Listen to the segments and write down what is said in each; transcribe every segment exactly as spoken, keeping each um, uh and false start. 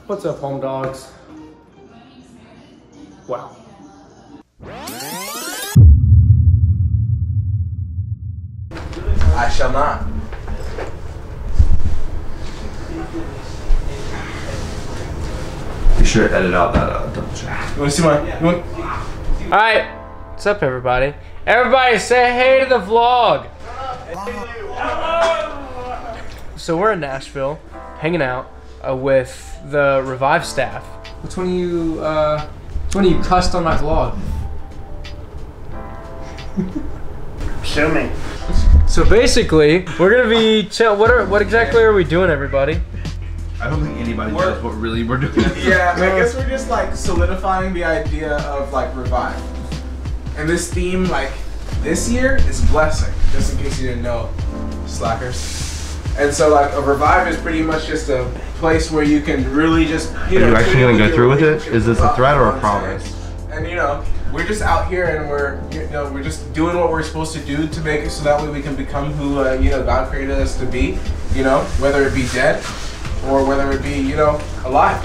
What's up, home dogs? Wow. I shall not. You should edit out that uh, double check. You wanna see my, you want? Alright, what's up everybody? Everybody say hey to the vlog! So we're in Nashville, hanging out uh, with the Revive staff. Which one of you, uh, which one of you cussed on my vlog? Show me. So basically, we're gonna be chill. What are, what exactly are we doing, everybody? I don't think anybody We're- knows what really we're doing. Yeah, I guess we're just like solidifying the idea of like Revive. And this theme, like this year, is blessing. Just in case you didn't know, slackers. And so like a Revive is pretty much just a place where you can really just, you know. Are you actually gonna go your through with it? relationship Is this with a threat or a God. promise? And you know, we're just out here and we're, you know, we're just doing what we're supposed to do to make it so that way we can become who, uh, you know, God created us to be. You know, whether it be dead or whether it be, you know, alive.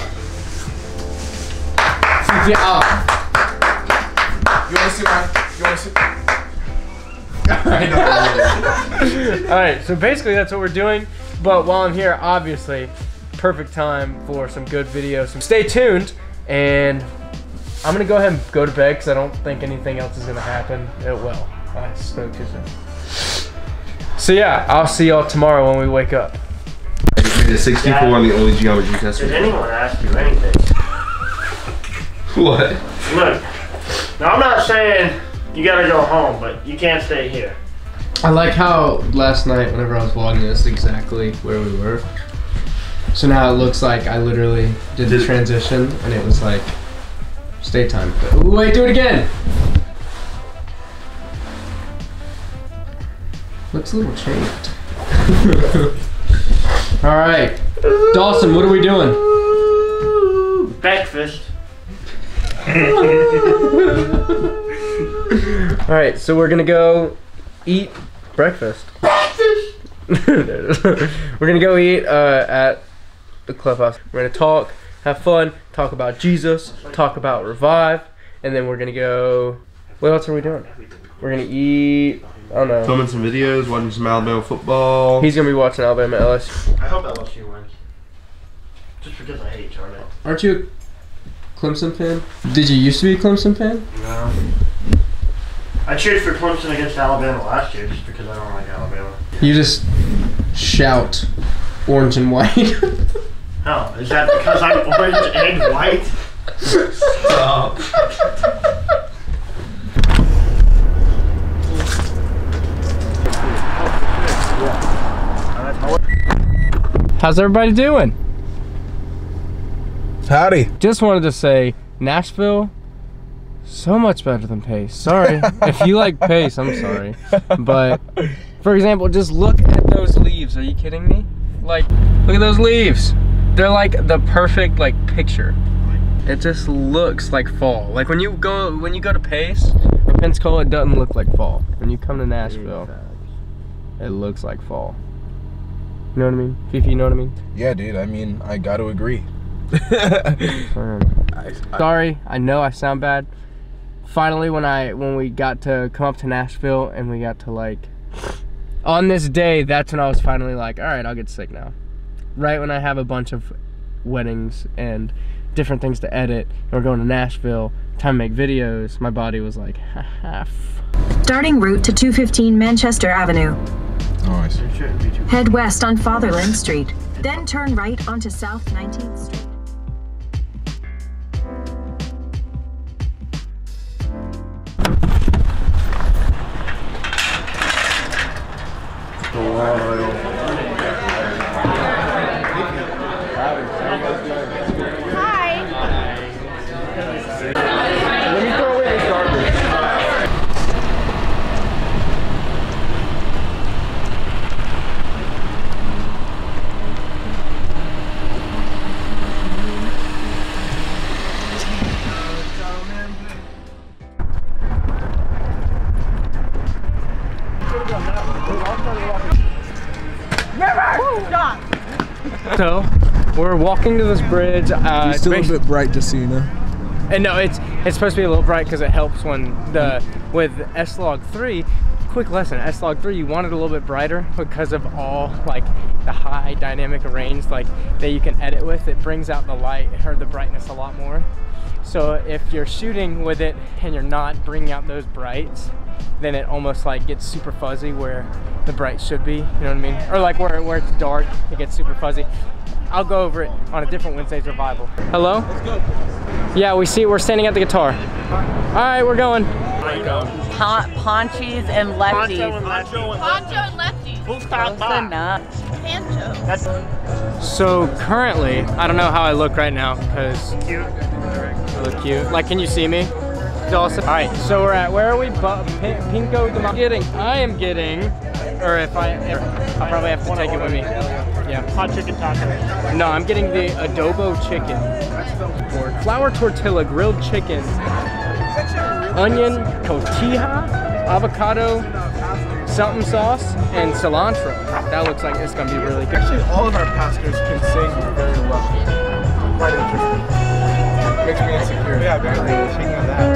Yeah. You wanna see my, you wanna see? Alright, so basically that's what we're doing. But while I'm here, obviously, perfect time for some good videos. So stay tuned, and I'm gonna go ahead and go to bed because I don't think anything else is gonna happen. It will. I spoke too soon. So yeah, I'll see y'all tomorrow when we wake up. The sixty-four on the only geometry test. Did anyone ask you anything? What? Look, now I'm not saying you gotta go home, but you can't stay here. I like how last night, whenever I was vlogging this, exactly where we were. So now it looks like I literally did the transition, and it was like, stay time. Ooh, wait, do it again! Looks a little changed. Alright. Dawson, what are we doing? Breakfast. Alright, so we're gonna go eat breakfast. We're gonna go eat uh, at the clubhouse. We're gonna talk, have fun, talk about Jesus, talk about Revive, and then we're gonna go. What else are we doing? We're gonna eat. I don't know. Filming some videos, watching some Alabama football. He's gonna be watching Alabama L S U. I hope L S U wins. Just because I hate Charlotte. Aren't you a Clemson fan? Did you used to be a Clemson fan? No. I cheered for Clemson against Alabama last year just because I don't like Alabama. You just shout orange and white. Oh, is that because I'm orange and white? Stop. How's everybody doing? Howdy. Just wanted to say, Nashville, so much better than Pace. Sorry. If you like Pace, I'm sorry. But, for example, just look at those leaves. Are you kidding me? Like, look at those leaves. They're like the perfect, like, picture. It just looks like fall. Like, when you go when you go to Pace or Pensacola, it doesn't look like fall. When you come to Nashville, it looks like fall. You know what I mean? Fifi, you know what I mean? Yeah, dude. I mean, I got to agree. Sorry, I know I sound bad. Finally, when I when we got to come up to Nashville and we got to like on this day, that's when I was finally like, all right, I'll get sick now. Right when I have a bunch of weddings and different things to edit, and we're going to Nashville, time to make videos, my body was like, ha ha. Starting route to two fifteen Manchester Avenue. Nice. Head west on Fatherland Street, then turn right onto South nineteenth Street. So, we're walking to this bridge. Uh, It's still a bit bright, just so you know. And no, it's it's supposed to be a little bright because it helps when the with S log three. Quick lesson: S log three, you want it a little bit brighter because of all like the high dynamic range like that you can edit with. It brings out the light or the brightness a lot more. So if you're shooting with it and you're not bringing out those brights, then it almost like gets super fuzzy where the bright should be. You know what I mean? Or like where where it's dark, it gets super fuzzy. I'll go over it on a different Wednesday's revival. Hello? Let's go. Yeah, we see, we're standing at the guitar. All right, we're going. Pon Ponchies and lefties. Poncho Poncho and lefties. Who's top Close enough. Pancho. That's So currently, I don't know how I look right now because cute. I look cute. Like, can you see me? It's awesome. All right, so we're at, where are we? Bu Pinko de getting, I am getting, or if I, if, I'll probably have to take it with me. Yeah. Hot chicken taco. No, I'm getting the adobo chicken. Flour tortilla, grilled chicken, onion, tortilla, avocado, something sauce, and cilantro. That looks like it's gonna be really good. Actually, all of our pastors can sing very well. Quite interesting. Makes me insecure. Yeah, barely checking on that.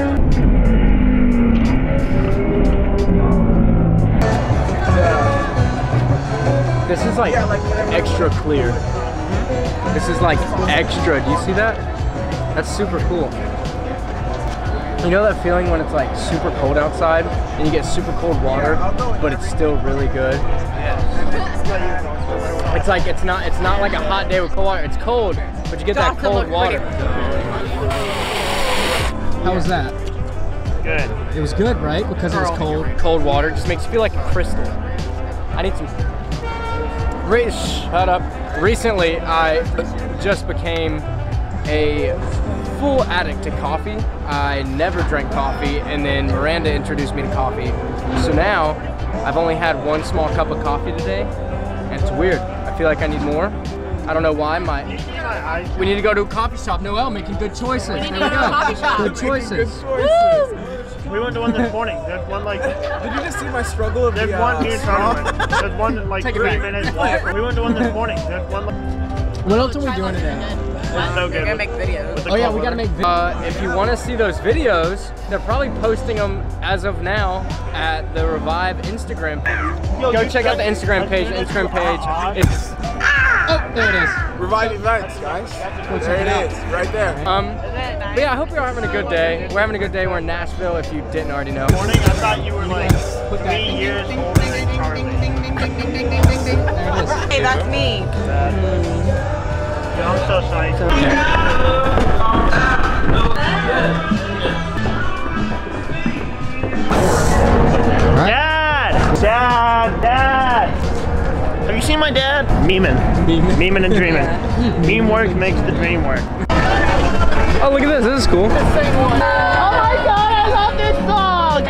This is like extra clear. This is like extra. Do you see that? That's super cool. You know that feeling when it's like super cold outside and you get super cold water, but it's still really good? It's like it's not it's not like a hot day with cold water. It's cold, but you get that cold water. How was that? Good. It was good, right? Because it was cold. Cold water just makes you feel like a crystal. I need some. Re shut up. Recently, I just became a full addict to coffee. I never drank coffee, and then Miranda introduced me to coffee. So now, I've only had one small cup of coffee today, and it's weird. I feel like I need more. I don't know why. My we need to go to a coffee shop. Noelle making good choices. We need there to we go to a go. coffee shop. Good choices. We went to one this morning. There's one like. Did you just see my struggle of There's the, one uh, here in Charlotte. There's one like Take it three back. minutes walk. We went to one this morning. There's one. Like, What else are we doing today? it's so good. We're gonna make videos. With the Oh yeah, cold we gotta weather. make videos. Uh, if you want to see those videos, they're probably posting them as of now at the Revive Instagram page. Go check out the Instagram page. The Instagram page is. Oh, there it is. Revive events, guys. There it is, right there. Um, but yeah, I hope you're all having a good day. We're having a good day. We're in Nashville. If you didn't already know. Morning, I thought you were like three years older than Charlie. Hey, that's me. I'm so sorry. Dad! Dad! Dad! Have you seen my dad? Memeing. Memeing. Memeing and dreaming. Meme work makes the dream work. Oh, look at this. This is cool. Oh my god, I love this song!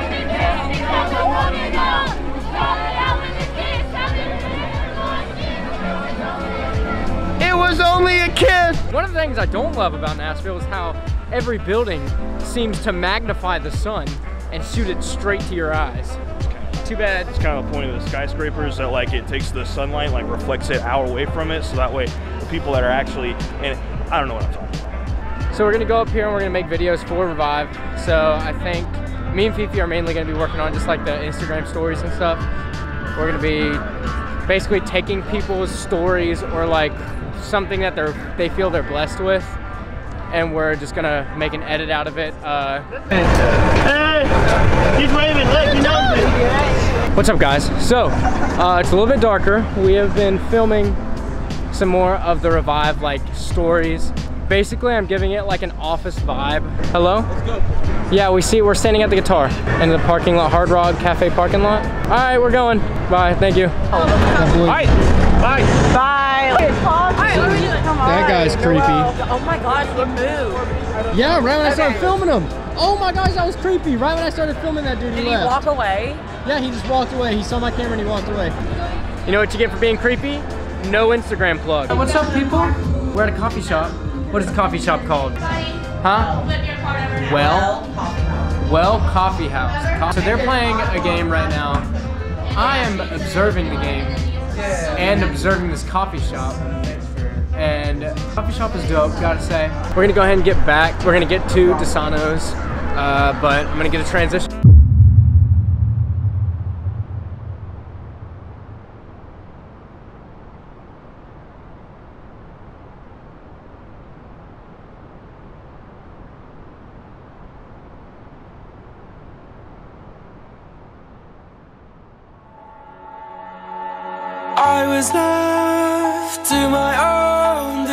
It was only a kiss. One of the things I don't love about Nashville is how every building seems to magnify the sun and shoot it straight to your eyes. Too bad. It's kind of the point of the skyscrapers that like it takes the sunlight, like reflects it out away from it, so that way the people that are actually in it, I don't know what I'm talking about. So we're gonna go up here and we're gonna make videos for Revive. So I think me and Fifi are mainly gonna be working on just like the Instagram stories and stuff. We're gonna be basically taking people's stories or like something that they're they feel they're blessed with, and we're just gonna make an edit out of it. Uh, Hey! He's waving, look, he knows me! What's up, guys? So, uh, it's a little bit darker. We have been filming some more of the Revive like stories. Basically, I'm giving it like an office vibe. Hello? Let's go. Yeah, we see, we're standing at the guitar in the parking lot, Hard Rock Cafe parking lot. All right, we're going. Bye, thank you. Bye! Bye! Bye. That guy's creepy. Oh my gosh, he moved. Yeah, right when I started Okay. filming him. Oh my gosh, that was creepy. Right when I started filming that dude, he Did he left. walk away? Yeah, he just walked away. He saw my camera and he walked away. You know what you get for being creepy? No Instagram plug. What's up, people? We're at a coffee shop. What is the coffee shop called? Huh? Well, Well Coffee House. So they're playing a game right now. I am observing the game and observing this coffee shop. And Coffee shop is dope, gotta say. We're gonna go ahead and get back. We're gonna get to DeSano's, uh, but I'm gonna get a transition. I was left to my own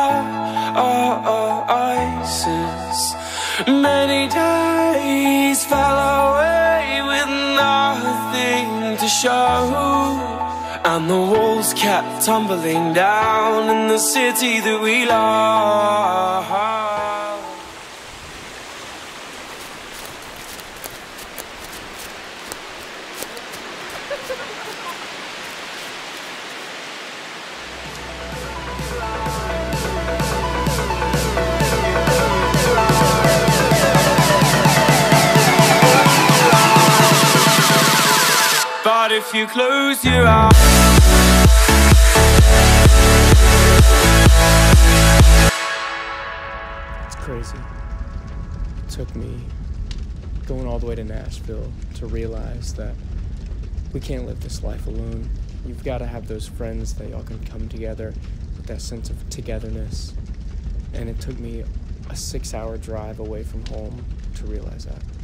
devices. Many days fell away with nothing to show, and the walls kept tumbling down in the city that we love. But if you close your eyes, it's crazy. It took me going all the way to Nashville to realize that we can't live this life alone. You've got to have those friends that y'all can come together with that sense of togetherness. And it took me a six-hour drive away from home to realize that.